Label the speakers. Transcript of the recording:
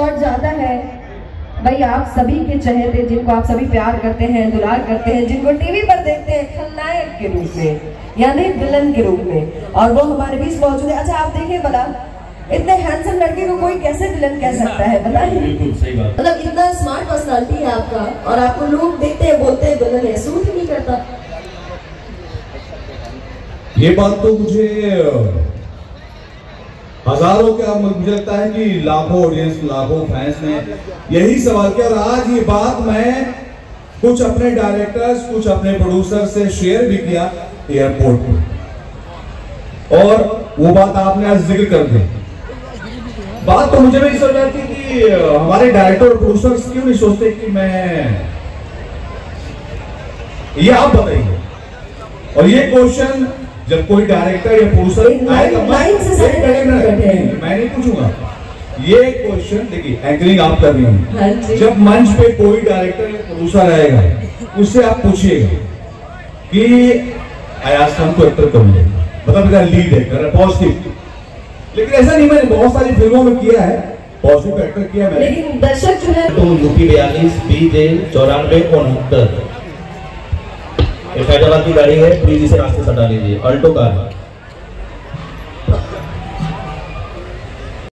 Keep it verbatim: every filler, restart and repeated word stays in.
Speaker 1: Award ज्यादा है भाई आप सभी के चहेते, जिनको आप सभी प्यार करते हैं, दुलार करते हैं, जिनको टीवी पर देखते हैं खलनायक के रूप में यानी विलन के रूप में, और वो हमारे बीच मौजूद है। अच्छा आप देखिए भला, इतने हैंडसम लड़के को कोई कैसे विलन कह सकता है बताइए।
Speaker 2: बिल्कुल सही बात।
Speaker 1: मतलब इतना स्मार्ट पर्सनालिटी है आपका और आपको लोग देखते हैं बोलते हैं विलन है, सूट ही नहीं करता।
Speaker 2: ये बात तो मुझे हजारों क्या, मुझे लगता है कि लाखों ऑडियंस, लाखों फैंस ने यही सवाल किया, और आज ये बात मैं कुछ अपने डायरेक्टर्स, कुछ अपने प्रोड्यूसर से शेयर भी किया एयरपोर्ट पे, और वो बात आपने आज जिक्र कर दी। बात तो मुझे भी समझ आती कि हमारे डायरेक्टर और प्रोड्यूसर्स क्यों नहीं सोचते कि मैं, ये आप बताइए। और ये क्वेश्चन जब कोई डायरेक्टर या प्रोड्यूसर आएगा, मैं नहीं पूछूंगा ये क्वेश्चन। देखिए एंकरिंग आप कर रही हैं, जब मंच पे कोई डायरेक्टर या प्रोड्यूसर आएगा उससे आप पूछिएगा कि अयाज खान को एक्टर करूंगा, मतलब मेरा लीड है पॉजिटिव। लेकिन ऐसा नहीं, मैंने बहुत सारी फिल्मों में किया है, पॉजिटिव एक्टर किया मैंने।
Speaker 1: लेकिन दर्शक जो है
Speaker 3: तो यूपी बयालीस बी जे चौरानवे उनहत्तर फैजाबाद की गाड़ी है, प्लीज इसे रास्ते से हटा लीजिए। Alto car.